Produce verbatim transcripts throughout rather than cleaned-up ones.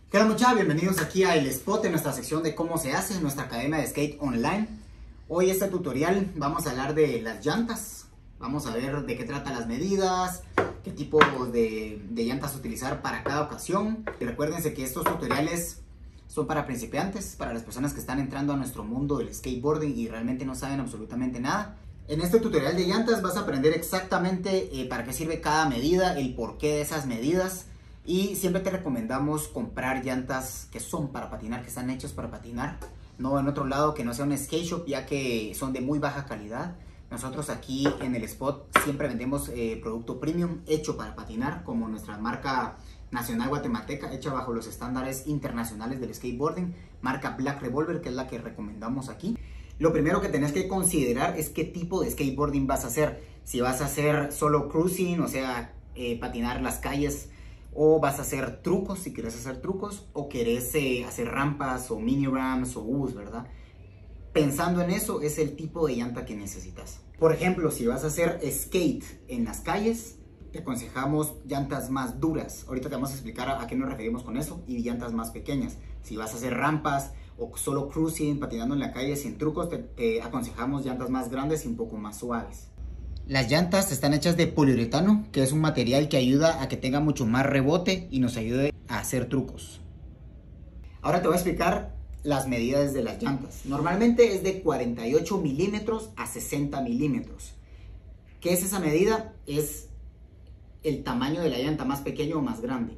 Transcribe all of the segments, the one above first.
¿Qué tal, muchachos? Bienvenidos aquí a El Spot, en nuestra sección de cómo se hace en nuestra academia de skate online. Hoy este tutorial vamos a hablar de las llantas. Vamos a ver de qué trata las medidas, qué tipo de, de llantas utilizar para cada ocasión. Y recuérdense que estos tutoriales son para principiantes, para las personas que están entrando a nuestro mundo del skateboarding y realmente no saben absolutamente nada. En este tutorial de llantas vas a aprender exactamente eh, para qué sirve cada medida, el porqué de esas medidas. Y siempre te recomendamos comprar llantas que son para patinar, que están hechas para patinar. No en otro lado que no sea un skate shop, ya que son de muy baja calidad. Nosotros aquí en El Spot siempre vendemos eh, producto premium hecho para patinar, como nuestra marca nacional guatemalteca, hecha bajo los estándares internacionales del skateboarding, marca Black Revolver, que es la que recomendamos aquí. Lo primero que tenés que considerar es qué tipo de skateboarding vas a hacer. Si vas a hacer solo cruising, o sea, eh, patinar las calles, o vas a hacer trucos, si quieres hacer trucos, o querés eh, hacer rampas, o mini ramps, o U's, ¿verdad? Pensando en eso, es el tipo de llanta que necesitas. Por ejemplo, si vas a hacer skate en las calles, te aconsejamos llantas más duras. Ahorita te vamos a explicar a, a qué nos referimos con eso, y llantas más pequeñas. Si vas a hacer rampas, o solo cruising, patinando en la calle sin trucos, te, te aconsejamos llantas más grandes y un poco más suaves. Las llantas están hechas de poliuretano, que es un material que ayuda a que tenga mucho más rebote y nos ayude a hacer trucos. Ahora te voy a explicar las medidas de las llantas. Normalmente es de cuarenta y ocho milímetros a sesenta milímetros. ¿Qué es esa medida? Es el tamaño de la llanta, más pequeño o más grande.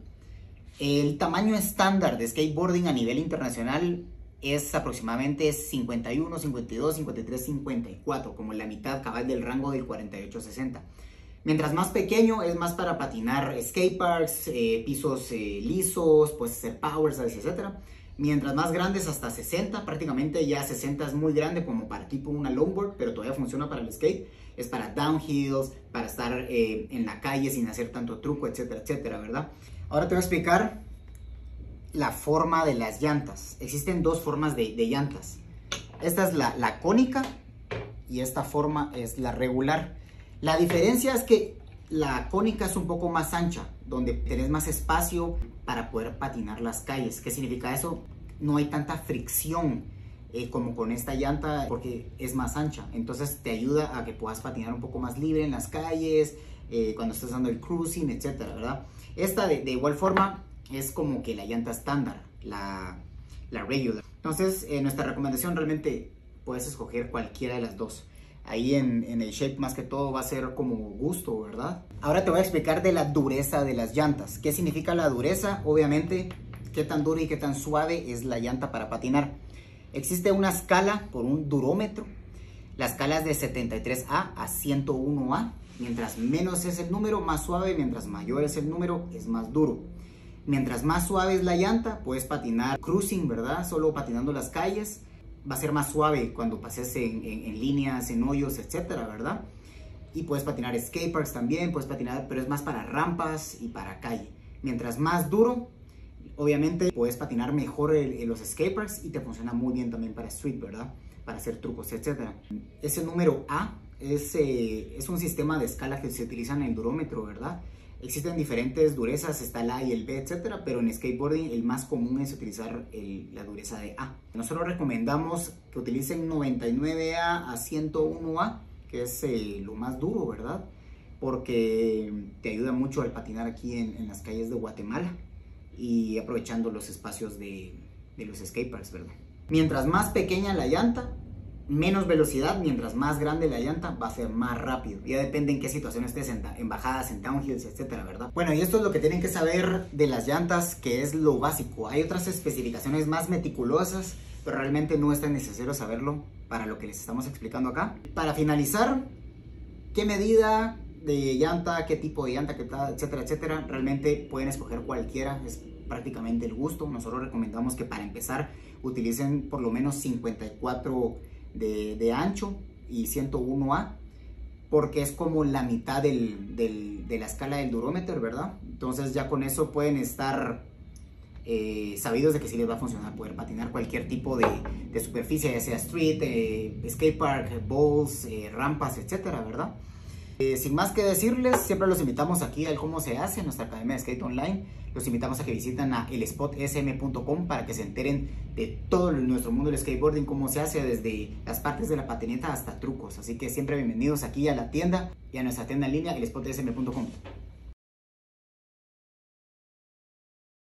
El tamaño estándar de skateboarding a nivel internacional es aproximadamente cincuenta y uno, cincuenta y dos, cincuenta y tres, cincuenta y cuatro, como la mitad cabal del rango del cuarenta y ocho a sesenta. Mientras más pequeño es más para patinar skateparks, eh, pisos eh, lisos, puedes hacer powers, etcétera. Mientras más grandes hasta sesenta, prácticamente ya sesenta es muy grande como para tipo una longboard, pero todavía funciona para el skate. Es para downhills, para estar eh, en la calle sin hacer tanto truco, etcétera, etcétera, ¿verdad? Ahora te voy a explicar la forma de las llantas. Existen dos formas de, de llantas. Esta es la, la cónica y esta forma es la regular. La diferencia es que la cónica es un poco más ancha, donde tenés más espacio para poder patinar las calles. ¿Qué significa eso? No hay tanta fricción eh, como con esta llanta, porque es más ancha. Entonces te ayuda a que puedas patinar un poco más libre en las calles, eh, cuando estás dando el cruising, etcétera, ¿verdad? Esta de, de igual forma es como que la llanta estándar, la, la regular. Entonces, eh, nuestra recomendación, realmente puedes escoger cualquiera de las dos. Ahí en, en el shape más que todo va a ser como gusto, ¿verdad? Ahora te voy a explicar de la dureza de las llantas. ¿Qué significa la dureza? Obviamente, qué tan dura y qué tan suave es la llanta para patinar. Existe una escala por un durómetro. La escala es de setenta y tres A a ciento uno A. Mientras menos es el número, más suave. Mientras mayor es el número, es más duro. Mientras más suave es la llanta, puedes patinar cruising, ¿verdad? Solo patinando las calles. Va a ser más suave cuando pases en, en, en líneas, en hoyos, etcétera, ¿verdad? Y puedes patinar skateparks también, puedes patinar, pero es más para rampas y para calle. Mientras más duro, obviamente puedes patinar mejor en, en los skateparks y te funciona muy bien también para street, ¿verdad? Para hacer trucos, etcétera. Ese número A es, eh, es un sistema de escala que se utiliza en el durómetro, ¿verdad? Existen diferentes durezas, está el A y el B, etcétera, pero en skateboarding el más común es utilizar el, la dureza de A. Nosotros recomendamos que utilicen noventa y nueve A a ciento uno A, que es eh, lo más duro, ¿verdad? Porque te ayuda mucho al patinar aquí en, en las calles de Guatemala y aprovechando los espacios de, de los skateparks, ¿verdad? Mientras más pequeña la llanta, menos velocidad. Mientras más grande la llanta, va a ser más rápido. Ya depende en qué situación estés, en, en bajadas, en downhills, etcétera, ¿verdad? Bueno, y esto es lo que tienen que saber de las llantas, que es lo básico. Hay otras especificaciones más meticulosas, pero realmente no es tan necesario saberlo para lo que les estamos explicando acá. Para finalizar, qué medida de llanta, qué tipo de llanta, qué tal, etcétera, etcétera. Realmente pueden escoger cualquiera, es prácticamente el gusto. Nosotros recomendamos que para empezar utilicen por lo menos cincuenta y cuatro De, de ancho y ciento uno A, porque es como la mitad del, del, de la escala del durómetro, ¿verdad? Entonces ya con eso pueden estar eh, sabidos de que sí les va a funcionar poder patinar cualquier tipo de, de superficie, ya sea street, eh, skatepark, bowls, eh, rampas, etcétera, ¿verdad? Eh, sin más que decirles, siempre los invitamos aquí al cómo se hace en nuestra academia de skate online. Los invitamos a que visiten a el spot s m punto com para que se enteren de todo nuestro mundo del skateboarding, cómo se hace desde las partes de la patineta hasta trucos. Así que siempre bienvenidos aquí a la tienda y a nuestra tienda en línea, el spot s m punto com.